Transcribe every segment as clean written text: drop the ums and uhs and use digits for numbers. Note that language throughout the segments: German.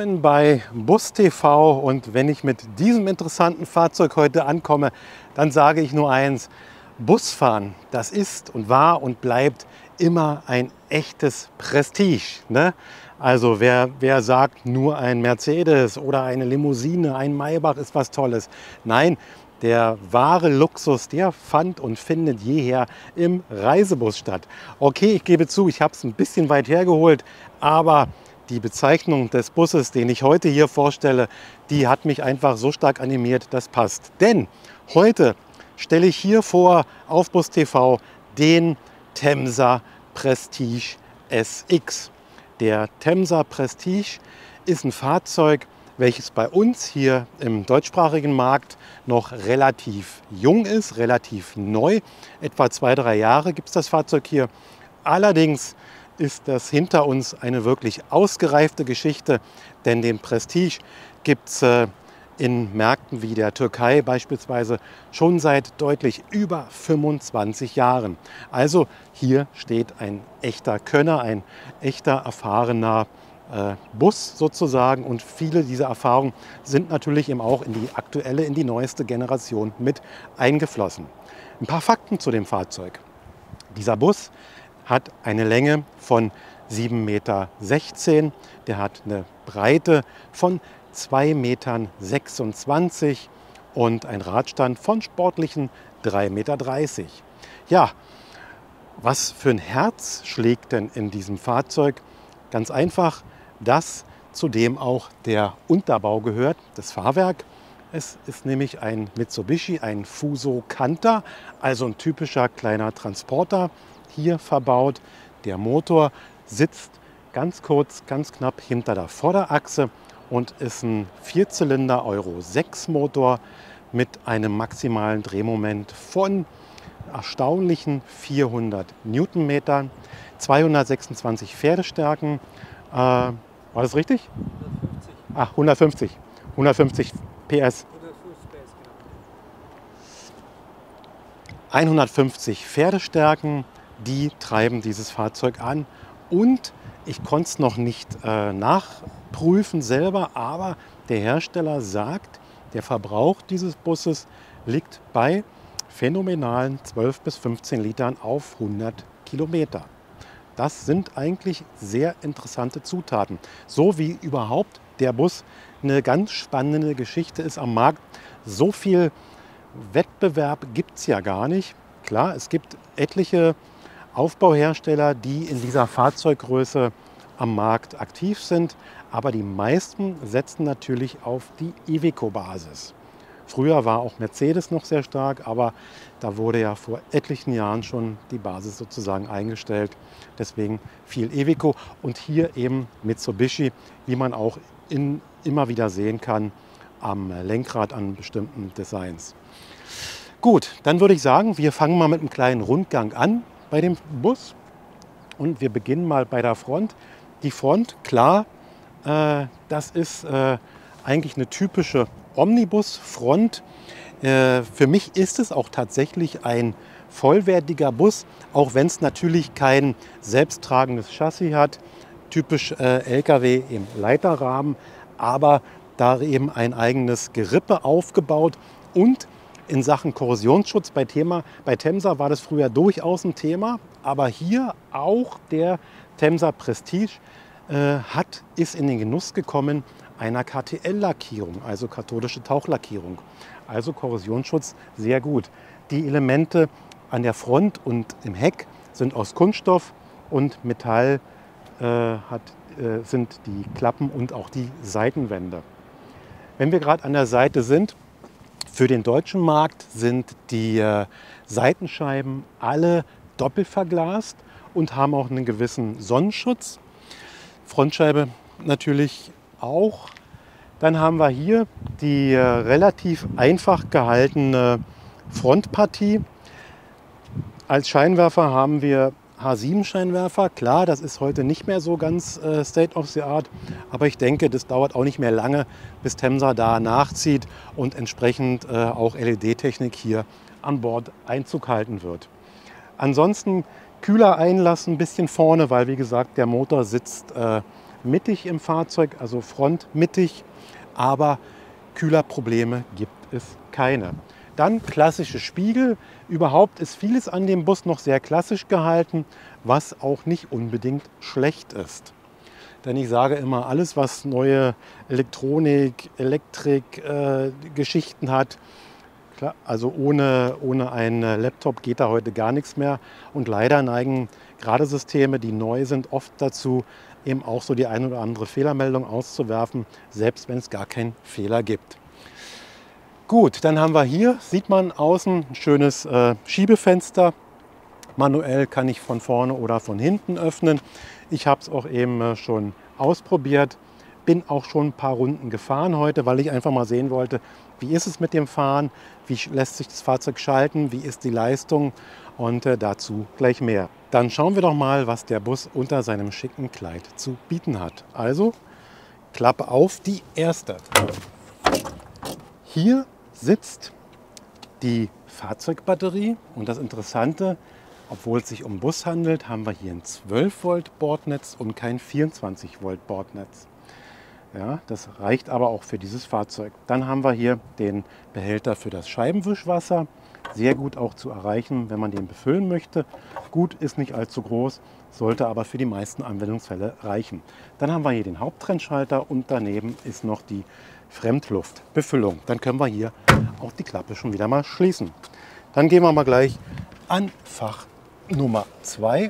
Willkommen bei Bus TV, und wenn ich mit diesem interessanten Fahrzeug heute ankomme, dann sage ich nur eins: Busfahren, das ist und war und bleibt immer ein echtes Prestige, ne? Also wer sagt, nur ein Mercedes oder eine Limousine, ein Maybach ist was Tolles. Nein, der wahre Luxus, der fand und findet jeher im Reisebus statt. Okay, ich gebe zu, ich habe es ein bisschen weit hergeholt, aber die Bezeichnung des Busses, den ich heute hier vorstelle, die hat mich einfach so stark animiert, das passt. Denn heute stelle ich hier vor auf Bus TV den Temsa Prestige SX. Der Temsa Prestige ist ein Fahrzeug, welches bei uns hier im deutschsprachigen Markt noch relativ jung ist, relativ neu. Etwa 2-3 Jahre gibt es das Fahrzeug hier. Allerdings ist das hinter uns eine wirklich ausgereifte Geschichte, denn den Prestige gibt es in Märkten wie der Türkei beispielsweise schon seit deutlich über 25 Jahren. Also hier steht ein echter Könner, ein echter erfahrener Bus sozusagen, und viele dieser Erfahrungen sind natürlich eben auch in die aktuelle, in die neueste Generation mit eingeflossen. Ein paar Fakten zu dem Fahrzeug. Dieser Bus hat eine Länge von 7,16 Meter, der hat eine Breite von 2,26 Meter und einen Radstand von sportlichen 3,30 Meter. Ja, was für ein Herz schlägt denn in diesem Fahrzeug? Ganz einfach, das, zu dem auch der Unterbau gehört, das Fahrwerk. Es ist nämlich ein Mitsubishi, ein Fuso Canter, also ein typischer kleiner Transporter hier verbaut. Der Motor sitzt ganz kurz, ganz knapp hinter der Vorderachse und ist ein 4-Zylinder Euro 6 Motor mit einem maximalen Drehmoment von erstaunlichen 400 Newtonmetern, 226 Pferdestärken. War das richtig? 150. Ach, 150. 150 PS. 150 Pferdestärken, die treiben dieses Fahrzeug an. Und ich konnte es noch nicht nachprüfen selber, aber der Hersteller sagt, der Verbrauch dieses Busses liegt bei phänomenalen 12 bis 15 Litern auf 100 Kilometer. Das sind eigentlich sehr interessante Zutaten. So wie überhaupt der Bus eine ganz spannende Geschichte ist am Markt. So viel Wettbewerb gibt es ja gar nicht. Klar, es gibt etliche Aufbauhersteller, die in dieser Fahrzeuggröße am Markt aktiv sind, aber die meisten setzen natürlich auf die Iveco-Basis. Früher war auch Mercedes noch sehr stark, aber da wurde ja vor etlichen Jahren schon die Basis sozusagen eingestellt. Deswegen viel Iveco und hier eben Mitsubishi, wie man auch immer wieder sehen kann am Lenkrad an bestimmten Designs. Gut, dann würde ich sagen, wir fangen mal mit einem kleinen Rundgang an bei dem Bus und wir beginnen mal bei der Front. Die Front, klar, das ist eigentlich eine typische Omnibus-Front. Für mich ist es auch tatsächlich ein vollwertiger Bus, auch wenn es natürlich kein selbsttragendes Chassis hat, typisch LKW im Leiterrahmen, aber da eben ein eigenes Gerippe aufgebaut. Und in Sachen Korrosionsschutz bei Temsa war das früher durchaus ein Thema, aber hier auch der Temsa Prestige ist in den Genuss gekommen einer KTL-Lackierung, also kathodische Tauchlackierung. Also Korrosionsschutz sehr gut. Die Elemente an der Front und im Heck sind aus Kunststoff, und Metall sind die Klappen und auch die Seitenwände. Wenn wir gerade an der Seite sind, für den deutschen Markt sind die Seitenscheiben alle doppelt verglast und haben auch einen gewissen Sonnenschutz. Frontscheibe natürlich auch. Dann haben wir hier die relativ einfach gehaltene Frontpartie. Als Scheinwerfer haben wir H7-Scheinwerfer. Klar, das ist heute nicht mehr so ganz State of the Art, aber ich denke, das dauert auch nicht mehr lange, bis Temsa da nachzieht und entsprechend auch LED-Technik hier an Bord Einzug halten wird. Ansonsten kühler Einlass ein bisschen vorne, weil wie gesagt der Motor sitzt mittig im Fahrzeug, also frontmittig, aber Kühlerprobleme gibt es keine. Dann klassische Spiegel. Überhaupt ist vieles an dem Bus noch sehr klassisch gehalten, was auch nicht unbedingt schlecht ist. Denn ich sage immer, alles was neue Elektronik, Geschichten hat, klar, also ohne einen Laptop geht da heute gar nichts mehr. Und leider neigen gerade Systeme, die neu sind, oft dazu, eben auch so die ein oder andere Fehlermeldung auszuwerfen, selbst wenn es gar keinen Fehler gibt. Gut, dann haben wir hier, sieht man außen, ein schönes Schiebefenster. Manuell kann ich von vorne oder von hinten öffnen. Ich habe es auch eben schon ausprobiert. Bin auch schon ein paar Runden gefahren heute, weil ich einfach mal sehen wollte, wie ist es mit dem Fahren, wie lässt sich das Fahrzeug schalten, wie ist die Leistung und dazu gleich mehr. Dann schauen wir doch mal, was der Bus unter seinem schicken Kleid zu bieten hat. Also, Klappe auf, die erste. Hier sitzt die Fahrzeugbatterie und das Interessante, obwohl es sich um Bus handelt, haben wir hier ein 12 Volt Bordnetz und kein 24 Volt Bordnetz. Ja, das reicht aber auch für dieses Fahrzeug. Dann haben wir hier den Behälter für das Scheibenwischwasser. Sehr gut auch zu erreichen, wenn man den befüllen möchte. Gut, ist nicht allzu groß, sollte aber für die meisten Anwendungsfälle reichen. Dann haben wir hier den Haupttrennschalter und daneben ist noch die Fremdluftbefüllung. Dann können wir hier auch die Klappe schon wieder mal schließen. Dann gehen wir mal gleich an Fach Nummer 2.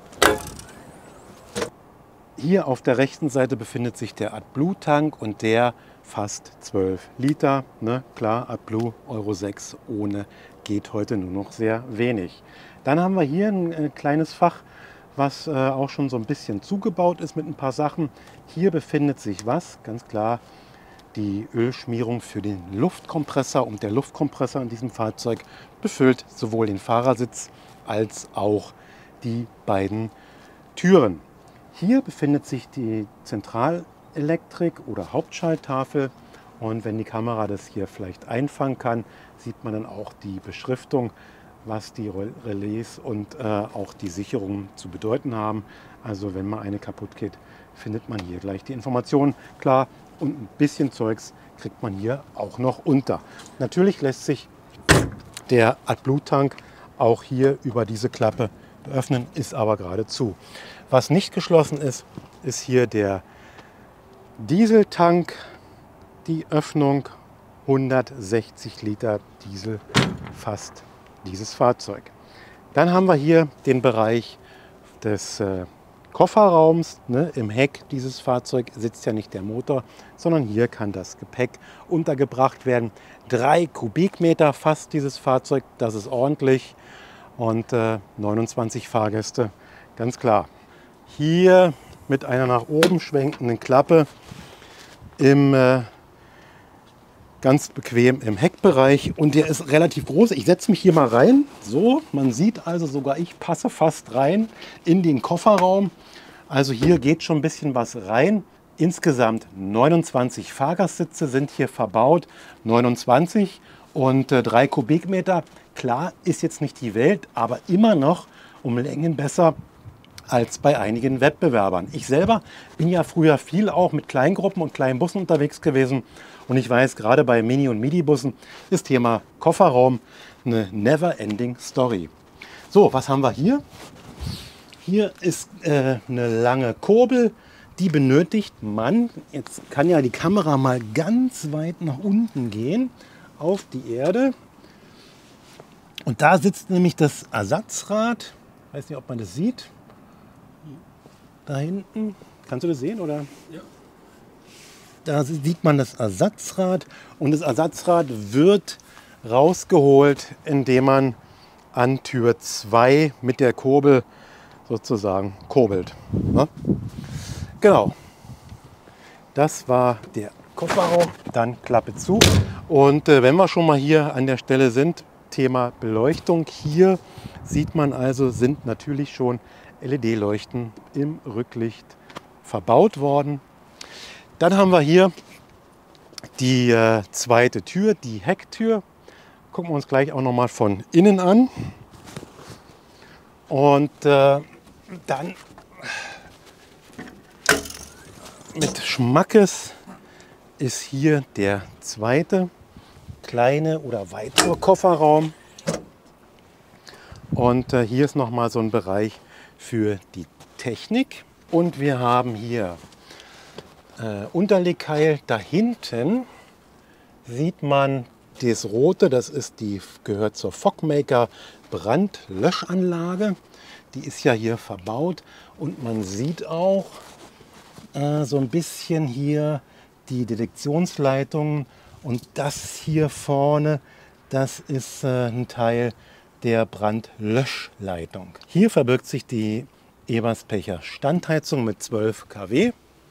Hier auf der rechten Seite befindet sich der AdBlue-Tank und der fasst 12 Liter. Ne? Klar, AdBlue Euro 6 ohne geht heute nur noch sehr wenig. Dann haben wir hier ein kleines Fach, was auch schon so ein bisschen zugebaut ist mit ein paar Sachen. Hier befindet sich was, ganz klar, die Ölschmierung für den Luftkompressor. Und der Luftkompressor in diesem Fahrzeug befüllt sowohl den Fahrersitz als auch die beiden Türen. Hier befindet sich die Zentralelektrik oder Hauptschalttafel und wenn die Kamera das hier vielleicht einfangen kann, sieht man dann auch die Beschriftung, was die Relais und auch die Sicherungen zu bedeuten haben. Also wenn mal eine kaputt geht, findet man hier gleich die Informationen. Klar, und ein bisschen Zeugs kriegt man hier auch noch unter. Natürlich lässt sich der AdBlue-Tank auch hier über diese Klappe öffnen, ist aber gerade zu. Was nicht geschlossen ist, ist hier der Dieseltank. Die Öffnung 160 Liter Diesel fasst dieses Fahrzeug. Dann haben wir hier den Bereich des Kofferraums. Ne? Im Heck dieses Fahrzeug sitzt ja nicht der Motor, sondern hier kann das Gepäck untergebracht werden. 3 Kubikmeter fasst dieses Fahrzeug, das ist ordentlich. Und 29 Fahrgäste, ganz klar. Hier mit einer nach oben schwenkenden Klappe ganz bequem im Heckbereich und der ist relativ groß. Ich setze mich hier mal rein. So, man sieht also sogar, ich passe fast rein in den Kofferraum. Also hier geht schon ein bisschen was rein. Insgesamt 29 Fahrgastsitze sind hier verbaut. 29 und 3 Kubikmeter. Klar, ist jetzt nicht die Welt, aber immer noch um Längen besser als bei einigen Wettbewerbern. Ich selber bin ja früher viel auch mit Kleingruppen und kleinen Bussen unterwegs gewesen. Und ich weiß, gerade bei Mini- und Midi-Bussen ist Thema Kofferraum eine never-ending Story. So, was haben wir hier? Hier ist eine lange Kurbel, die benötigt man. Jetzt kann ja die Kamera mal ganz weit nach unten gehen, auf die Erde. Und da sitzt nämlich das Ersatzrad. Ich weiß nicht, ob man das sieht. Da hinten. Kannst du das sehen, oder? Ja. Da sieht man das Ersatzrad. Und das Ersatzrad wird rausgeholt, indem man an Tür 2 mit der Kurbel sozusagen kurbelt. Ne? Genau. Das war der Kofferraum. Dann Klappe zu. Und wenn wir schon mal hier an der Stelle sind, Thema Beleuchtung. Hier sieht man also, sind natürlich schon LED-Leuchten im Rücklicht verbaut worden. Dann haben wir hier die zweite Tür, die Hecktür. Gucken wir uns gleich auch noch mal von innen an. Und dann mit Schmackes ist hier der zweite kleine oder weitere Kofferraum. Und hier ist nochmal so ein Bereich für die Technik. Und wir haben hier Unterlegkeil. Da hinten sieht man das rote, gehört zur Fockmaker Brandlöschanlage. Die ist ja hier verbaut und man sieht auch so ein bisschen hier die Detektionsleitungen und das hier vorne, das ist ein Teil der Brandlöschleitung. Hier verbirgt sich die Eberspecher Standheizung mit 12 kW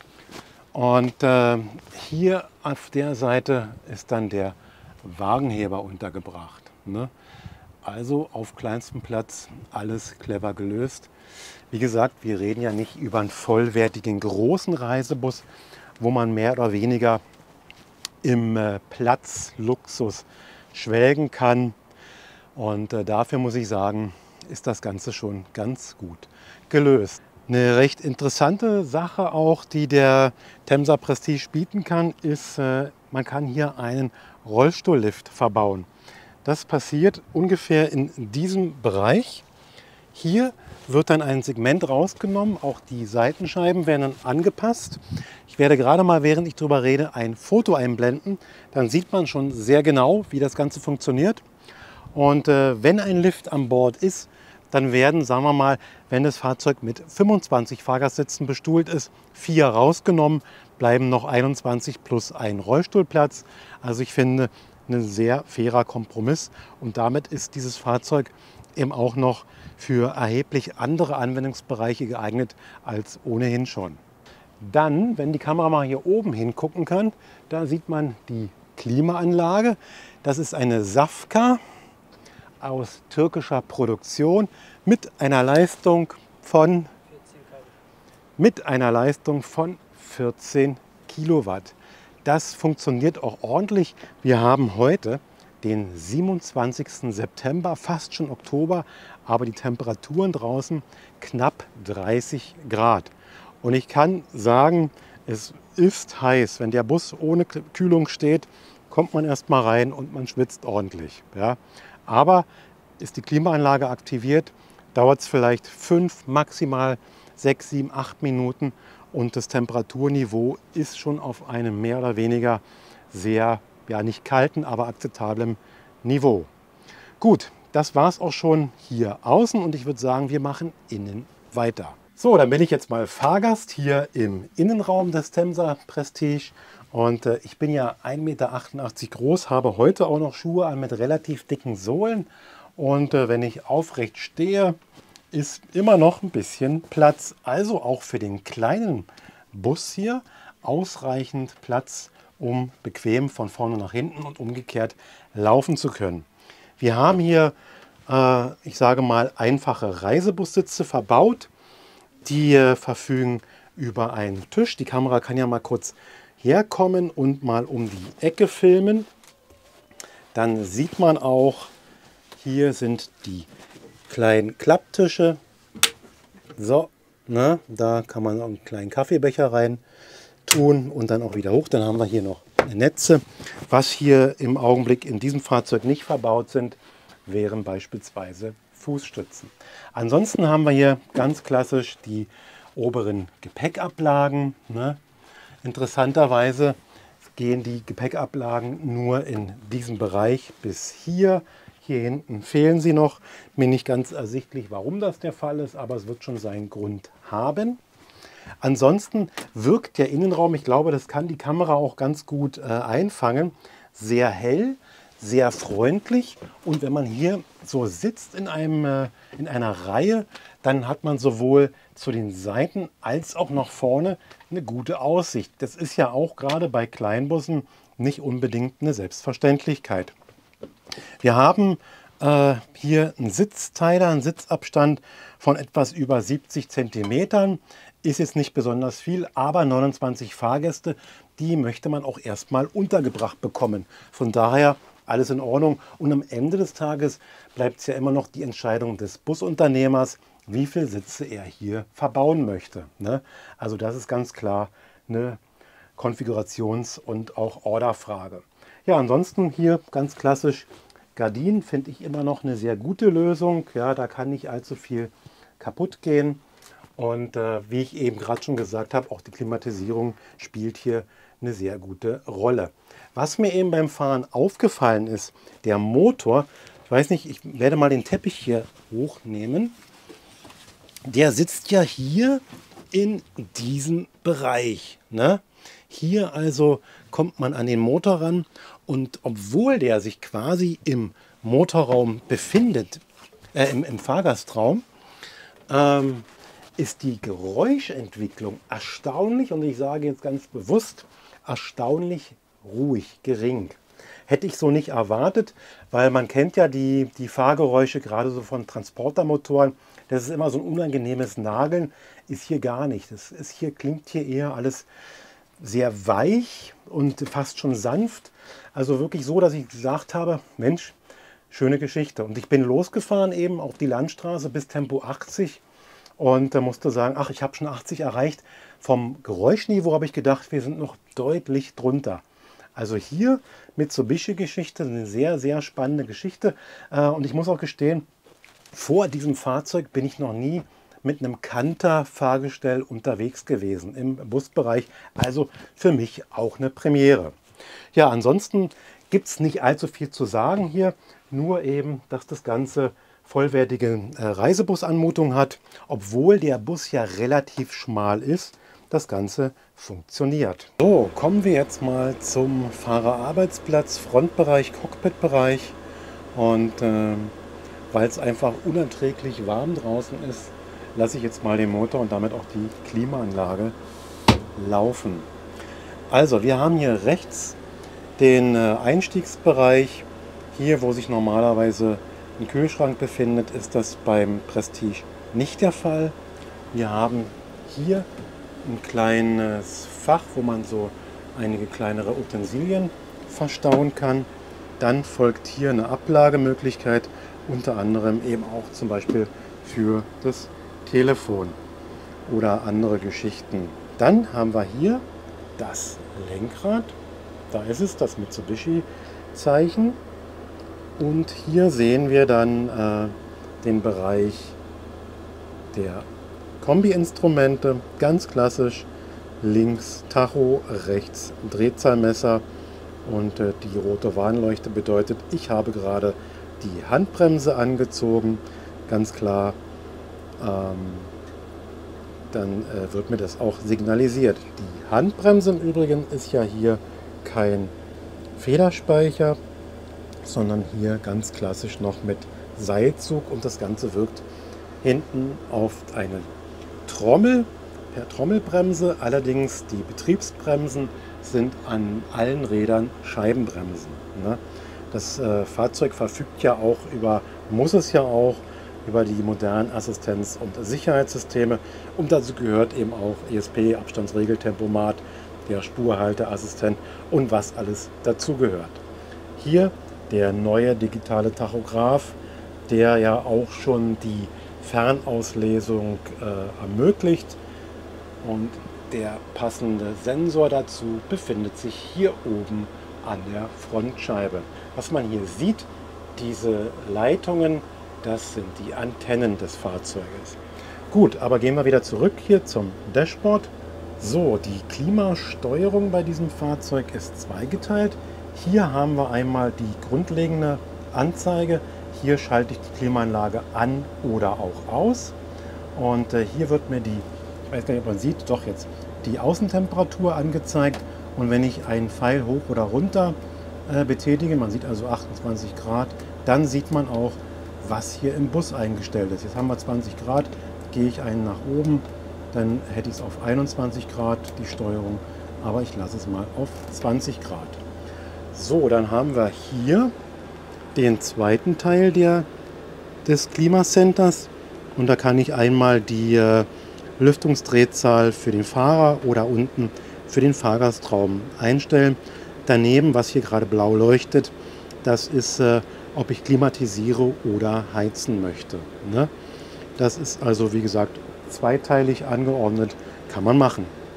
und hier auf der Seite ist dann der Wagenheber untergebracht. Ne? Also auf kleinstem Platz alles clever gelöst. Wie gesagt, wir reden ja nicht über einen vollwertigen großen Reisebus, wo man mehr oder weniger im Platzluxus schwelgen kann. Und dafür muss ich sagen, ist das Ganze schon ganz gut gelöst. Eine recht interessante Sache auch, die der Temsa Prestige bieten kann, ist, man kann hier einen Rollstuhllift verbauen. Das passiert ungefähr in diesem Bereich. Hier wird dann ein Segment rausgenommen, auch die Seitenscheiben werden dann angepasst. Ich werde gerade mal, während ich darüber rede, ein Foto einblenden. Dann sieht man schon sehr genau, wie das Ganze funktioniert. Und wenn ein Lift an Bord ist, dann werden, sagen wir mal, wenn das Fahrzeug mit 25 Fahrgastsitzen bestuhlt ist, 4 rausgenommen, bleiben noch 21 plus ein Rollstuhlplatz. Also ich finde, ein sehr fairer Kompromiss und damit ist dieses Fahrzeug eben auch noch für erheblich andere Anwendungsbereiche geeignet als ohnehin schon. Dann, wenn die Kamera mal hier oben hingucken kann, da sieht man die Klimaanlage. Das ist eine Safka aus türkischer Produktion mit einer Leistung von 14 Kilowatt. Das funktioniert auch ordentlich. Wir haben heute den 27. September, fast schon Oktober, aber die Temperaturen draußen knapp 30 Grad. Und ich kann sagen, es ist heiß. Wenn der Bus ohne Kühlung steht, kommt man erst mal rein und man schwitzt ordentlich. Ja. Aber ist die Klimaanlage aktiviert, dauert es vielleicht 5, maximal 6, 7, 8 Minuten. Und das Temperaturniveau ist schon auf einem mehr oder weniger sehr, ja nicht kalten, aber akzeptablem Niveau. Gut, das war es auch schon hier außen und ich würde sagen, wir machen innen weiter. So, dann bin ich jetzt mal Fahrgast hier im Innenraum des Temsa Prestige und ich bin ja 1,88 Meter groß, habe heute auch noch Schuhe an mit relativ dicken Sohlen und wenn ich aufrecht stehe, ist immer noch ein bisschen Platz. Also auch für den kleinen Bus hier ausreichend Platz, um bequem von vorne nach hinten und umgekehrt laufen zu können. Wir haben hier, ich sage mal, einfache Reisebussitze verbaut. Die verfügen über einen Tisch. Die Kamera kann ja mal kurz herkommen und mal um die Ecke filmen. Dann sieht man auch, hier sind die kleinen Klapptische. So, ne, da kann man einen kleinen Kaffeebecher rein tun und dann auch wieder hoch. Dann haben wir hier noch Netze. Was hier im Augenblick in diesem Fahrzeug nicht verbaut sind, wären beispielsweise Fußstützen. Ansonsten haben wir hier ganz klassisch die oberen Gepäckablagen. Ne. Interessanterweise gehen die Gepäckablagen nur in diesem Bereich bis hier. Hier hinten fehlen sie noch. Mir nicht ganz ersichtlich, warum das der Fall ist, aber es wird schon seinen Grund haben. Ansonsten wirkt der Innenraum, ich glaube, das kann die Kamera auch ganz gut einfangen, sehr hell, sehr freundlich. Und wenn man hier so sitzt in einer Reihe, dann hat man sowohl zu den Seiten als auch nach vorne eine gute Aussicht. Das ist ja auch gerade bei Kleinbussen nicht unbedingt eine Selbstverständlichkeit. Wir haben hier einen Sitzteiler, einen Sitzabstand von etwas über 70 cm. Ist jetzt nicht besonders viel, aber 29 Fahrgäste, die möchte man auch erstmal untergebracht bekommen. Von daher alles in Ordnung. Und am Ende des Tages bleibt es ja immer noch die Entscheidung des Busunternehmers, wie viele Sitze er hier verbauen möchte. Ne? Also das ist ganz klar eine Konfigurations- und auch Orderfrage. Ja, ansonsten hier ganz klassisch Gardinen finde ich immer noch eine sehr gute Lösung. Ja, da kann nicht allzu viel kaputt gehen. Und wie ich eben gerade schon gesagt habe, auch die Klimatisierung spielt hier eine sehr gute Rolle. Was mir eben beim Fahren aufgefallen ist, der Motor, ich weiß nicht, ich werde mal den Teppich hier hochnehmen, der sitzt ja hier in diesem Bereich. Ne? Hier also kommt man an den Motor ran und obwohl der sich quasi im Motorraum befindet, im Fahrgastraum, ist die Geräuschentwicklung erstaunlich, und ich sage jetzt ganz bewusst, erstaunlich ruhig, gering. Hätte ich so nicht erwartet, weil man kennt ja die Fahrgeräusche gerade so von Transportermotoren. Das ist immer so ein unangenehmes Nageln, ist hier gar nicht. Klingt hier eher alles sehr weich und fast schon sanft. Also wirklich so, dass ich gesagt habe, Mensch, schöne Geschichte. Und ich bin losgefahren eben auf die Landstraße bis Tempo 80 und musste sagen, ach, ich habe schon 80 erreicht. Vom Geräuschniveau habe ich gedacht, wir sind noch deutlich drunter. Also hier Mitsubishi-Geschichte, eine sehr, sehr spannende Geschichte. Und ich muss auch gestehen, vor diesem Fahrzeug bin ich noch nie mit einem Canter-Fahrgestell unterwegs gewesen im Busbereich. Also für mich auch eine Premiere. Ja, ansonsten gibt es nicht allzu viel zu sagen hier. Nur eben, dass das Ganze vollwertige Reisebusanmutung hat, obwohl der Bus ja relativ schmal ist. Das Ganze funktioniert. So, kommen wir jetzt mal zum Fahrerarbeitsplatz, Frontbereich, Cockpitbereich. Und weil es einfach unerträglich warm draußen ist, lasse ich jetzt mal den Motor und damit auch die Klimaanlage laufen. Also, wir haben hier rechts den Einstiegsbereich. Hier, wo sich normalerweise ein Kühlschrank befindet, ist das beim Prestige nicht der Fall. Wir haben hier ein kleines Fach, wo man so einige kleinere Utensilien verstauen kann. Dann folgt hier eine Ablagemöglichkeit, unter anderem eben auch zum Beispiel für das Telefon oder andere Geschichten. Dann haben wir hier das Lenkrad. Da ist es, das Mitsubishi-Zeichen. Und hier sehen wir dann den Bereich der Kombi-Instrumente, ganz klassisch, links Tacho, rechts Drehzahlmesser und die rote Warnleuchte bedeutet, ich habe gerade die Handbremse angezogen, ganz klar, dann wird mir das auch signalisiert. Die Handbremse im Übrigen ist ja hier kein Federspeicher, sondern hier ganz klassisch noch mit Seilzug und das Ganze wirkt hinten auf eine Trommel, per Trommelbremse. Allerdings die Betriebsbremsen sind an allen Rädern Scheibenbremsen. Ne? Das Fahrzeug verfügt ja auch muss es ja auch über die modernen Assistenz- und Sicherheitssysteme. Und dazu gehört eben auch ESP, Abstandsregeltempomat, der Spurhalteassistent und was alles dazu gehört. Hier der neue digitale Tachograph, der ja auch schon die Fernauslesung ermöglicht. Und der passende Sensor dazu befindet sich hier oben an der Frontscheibe. Was man hier sieht, diese Leitungen, das sind die Antennen des Fahrzeuges. Gut, aber gehen wir wieder zurück hier zum Dashboard. So, die Klimasteuerung bei diesem Fahrzeug ist zweigeteilt. Hier haben wir einmal die grundlegende Anzeige. Hier schalte ich die Klimaanlage an oder auch aus. Und hier wird mir ich weiß gar nicht, ob man sieht, doch jetzt, die Außentemperatur angezeigt. Und wenn ich einen Pfeil hoch oder runter betätige, man sieht also 28 Grad, dann sieht man auch, was hier im Bus eingestellt ist. Jetzt haben wir 20 Grad, gehe ich einen nach oben, dann hätte ich es auf 21 Grad, die Steuerung, aber ich lasse es mal auf 20 Grad. So, dann haben wir hier den zweiten Teil des Klimacenters und da kann ich einmal die Lüftungsdrehzahl für den Fahrer oder unten für den Fahrgastraum einstellen. Daneben, was hier gerade blau leuchtet, das ist, ob ich klimatisiere oder heizen möchte. Ne? Das ist also, wie gesagt, zweiteilig angeordnet, kann man machen.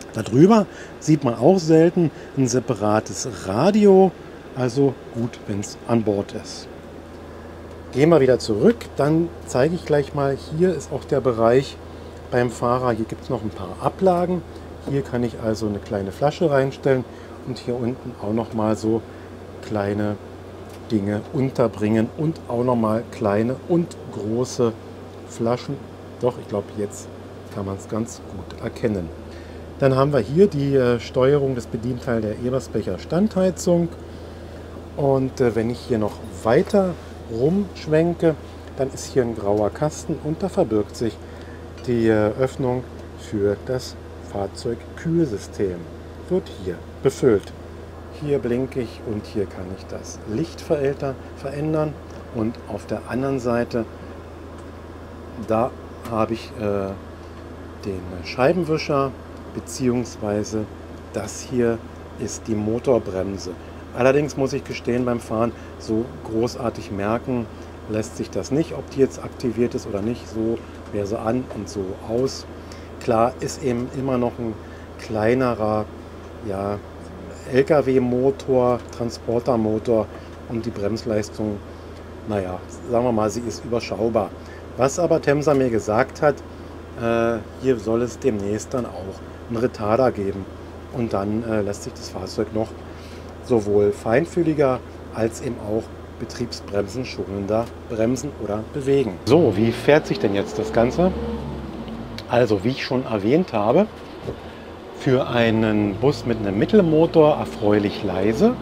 Darüber sieht man auch selten ein separates Radio, also gut, wenn es an Bord ist. Gehen wir wieder zurück, dann zeige ich gleich mal, hier ist auch der Bereich beim Fahrer. Hier gibt es noch ein paar Ablagen. Hier kann ich also eine kleine Flasche reinstellen und hier unten auch noch mal so kleine Dinge unterbringen und auch noch mal kleine und große Flaschen. Doch, ich glaube, jetzt kann man es ganz gut erkennen. Dann haben wir hier die Steuerung des Bedienteils der Eberspecher Standheizung. Und wenn ich hier noch weiter rumschwenke, dann ist hier ein grauer Kasten und da verbirgt sich die Öffnung für das Fahrzeugkühlsystem. Wird hier befüllt. Hier blinke ich und hier kann ich das Licht verändern. Und auf der anderen Seite, da habe ich den Scheibenwischer, beziehungsweise das hier ist die Motorbremse. Allerdings muss ich gestehen, beim Fahren so großartig merken lässt sich das nicht, ob die jetzt aktiviert ist oder nicht. So wäre sie an und so aus. Klar ist eben immer noch ein kleinerer, ja, LKW-Motor, Transportermotor und die Bremsleistung, naja, sagen wir mal, sie ist überschaubar. Was aber Temsa mir gesagt hat, hier soll es demnächst dann auch einen Retarder geben und dann lässt sich das Fahrzeug noch sowohl feinfühliger als eben auch Betriebsbremsen schonender bremsen oder bewegen. So, wie fährt sich denn jetzt das Ganze? Also, wie ich schon erwähnt habe, für einen Bus mit einem Mittelmotor erfreulich leise.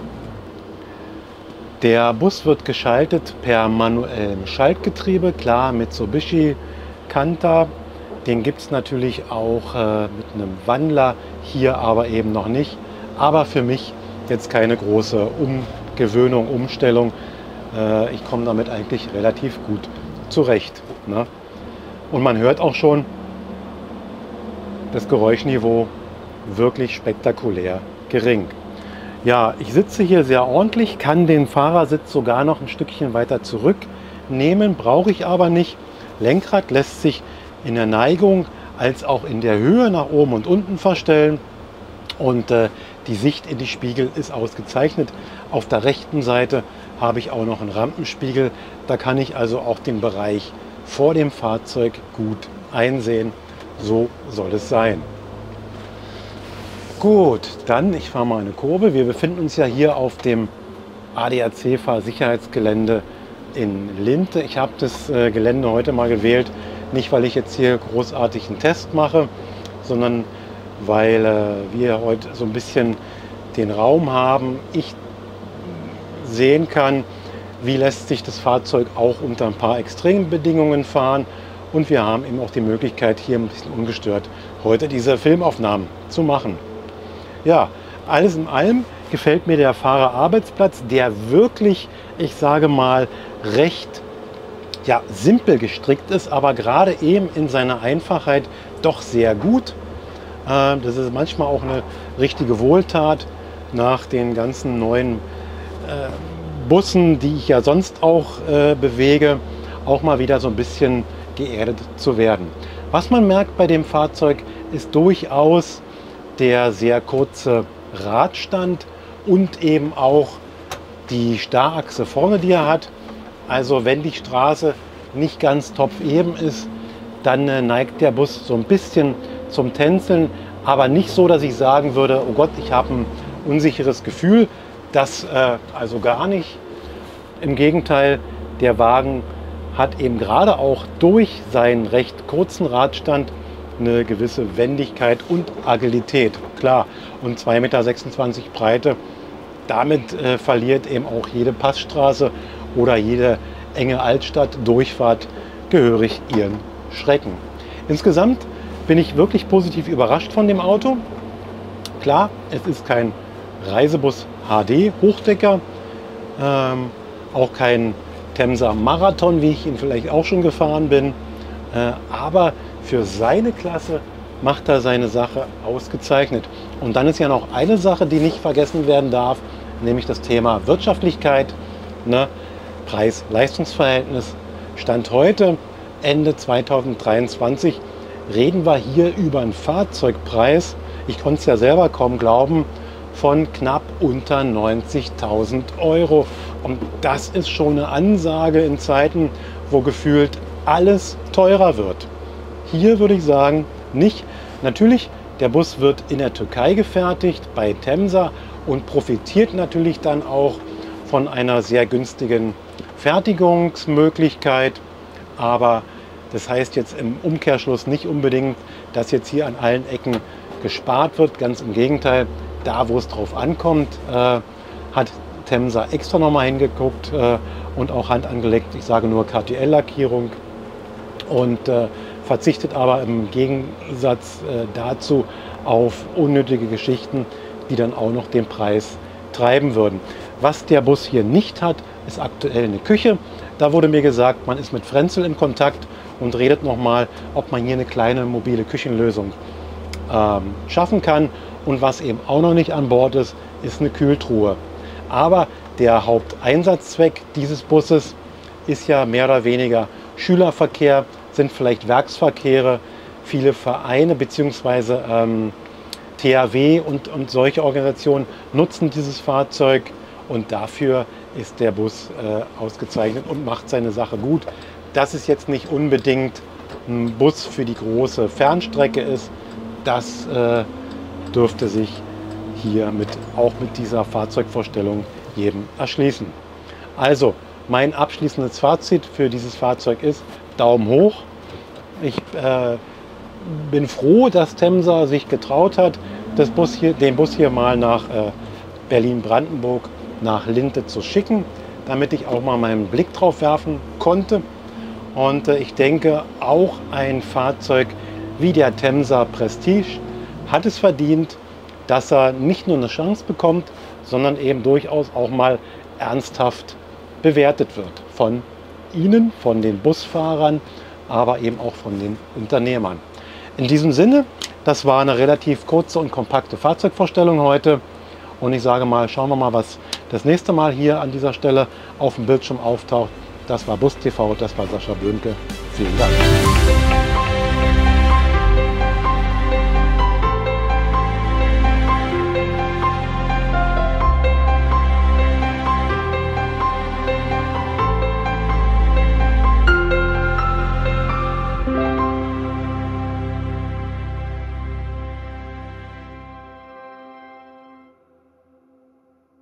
Der Bus wird geschaltet per manuellem Schaltgetriebe, klar Mitsubishi Canter. Den gibt es natürlich auch mit einem Wandler, hier aber eben noch nicht. Aber für mich jetzt keine große Umgewöhnung, Umstellung. Ich komme damit eigentlich relativ gut zurecht. Ne? Und man hört auch schon das Geräuschniveau wirklich spektakulär gering. Ja, ich sitze hier sehr ordentlich, kann den Fahrersitz sogar noch ein Stückchen weiter zurücknehmen, brauche ich aber nicht. Lenkrad lässt sich in der Neigung als auch in der Höhe nach oben und unten verstellen. Und die Sicht in die Spiegel ist ausgezeichnet. Auf der rechten Seite habe ich auch noch einen Rampenspiegel. Da kann ich also auch den Bereich vor dem Fahrzeug gut einsehen. So soll es sein. Gut, dann ich fahre mal eine Kurve. Wir befinden uns ja hier auf dem ADAC-Fahrsicherheitsgelände in Linte. Ich habe das Gelände heute mal gewählt, nicht weil ich jetzt hier großartig einen Test mache, sondern weil wir heute so ein bisschen den Raum haben. Ich sehen kann, wie lässt sich das Fahrzeug auch unter ein paar Extrembedingungen fahren. Und wir haben eben auch die Möglichkeit, hier ein bisschen ungestört heute diese Filmaufnahmen zu machen. Ja, alles in allem gefällt mir der Fahrerarbeitsplatz, der wirklich, ich sage mal, recht ja, simpel gestrickt ist, aber gerade eben in seiner Einfachheit doch sehr gut. Das ist manchmal auch eine richtige Wohltat nach den ganzen neuen Bussen, die ich ja sonst auch bewege, auch mal wieder so ein bisschen geerdet zu werden. Was man merkt bei dem Fahrzeug ist durchaus der sehr kurze Radstand und eben auch die Starrachse vorne, die er hat. Also wenn die Straße nicht ganz topfeben ist, dann neigt der Bus so ein bisschen zum Tänzeln, aber nicht so, dass ich sagen würde, oh Gott, ich habe ein unsicheres Gefühl. Das also gar nicht. Im Gegenteil, der Wagen hat eben gerade auch durch seinen recht kurzen Radstand eine gewisse Wendigkeit und Agilität. Klar, und 2,26 Meter Breite, damit verliert eben auch jede Passstraße oder jede enge Altstadt-Durchfahrt gehörig ihren Schrecken. Insgesamt bin ich wirklich positiv überrascht von dem Auto. Klar, es ist kein Reisebus HD Hochdecker, auch kein Temsa Marathon, wie ich ihn vielleicht auch schon gefahren bin, aber für seine Klasse macht er seine Sache ausgezeichnet. Und dann ist ja noch eine Sache, die nicht vergessen werden darf, nämlich das Thema Wirtschaftlichkeit, ne? Preis-Leistungs-Verhältnis. Stand heute, Ende 2023, reden wir hier über einen Fahrzeugpreis ich konnte es ja selber kaum glauben, von knapp unter 90.000 Euro. Und das ist schon eine Ansage in Zeiten, wo gefühlt alles teurer wird. Hier würde ich sagen, nicht. Natürlich, der Bus wird in der Türkei gefertigt, bei Temsa, und profitiert natürlich dann auch von einer sehr günstigen Fertigungsmöglichkeit. Aber das heißt jetzt im Umkehrschluss nicht unbedingt, dass jetzt hier an allen Ecken gespart wird. Ganz im Gegenteil, da wo es drauf ankommt, hat Temsa extra nochmal hingeguckt und auch Hand angelegt. Ich sage nur KTL-Lackierung und verzichtet aber im Gegensatz dazu auf unnötige Geschichten, die dann auch noch den Preis treiben würden. Was der Bus hier nicht hat, ist aktuell eine Küche. Da wurde mir gesagt, man ist mit Frenzel in Kontakt und redet nochmal, ob man hier eine kleine mobile Küchenlösung schaffen kann. Und was eben auch noch nicht an Bord ist, ist eine Kühltruhe. Aber der Haupteinsatzzweck dieses Busses ist ja mehr oder weniger Schülerverkehr, sind vielleicht Werksverkehre. Viele Vereine bzw. THW und solche Organisationen nutzen dieses Fahrzeug und dafür ist der Bus ausgezeichnet und macht seine Sache gut. Dass es jetzt nicht unbedingt ein Bus für die große Fernstrecke ist, das dürfte sich hier auch mit dieser Fahrzeugvorstellung jedem erschließen. Also mein abschließendes Fazit für dieses Fahrzeug ist Daumen hoch. Ich bin froh, dass Temsa sich getraut hat, den Bus hier mal nach Berlin-Brandenburg, nach Linte zu schicken, damit ich auch mal meinen Blick drauf werfen konnte. Und ich denke, auch ein Fahrzeug wie der Temsa Prestige hat es verdient, dass er nicht nur eine Chance bekommt, sondern eben durchaus auch mal ernsthaft bewertet wird. Von Ihnen, von den Busfahrern, aber eben auch von den Unternehmern. In diesem Sinne, das war eine relativ kurze und kompakte Fahrzeugvorstellung heute. Und ich sage mal, schauen wir mal, was das nächste Mal hier an dieser Stelle auf dem Bildschirm auftaucht. Das war Bus TV, das war Sascha Böhnke. Vielen Dank.